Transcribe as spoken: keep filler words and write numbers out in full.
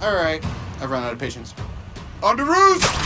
Alright. I've run out of patience. On to Ruse!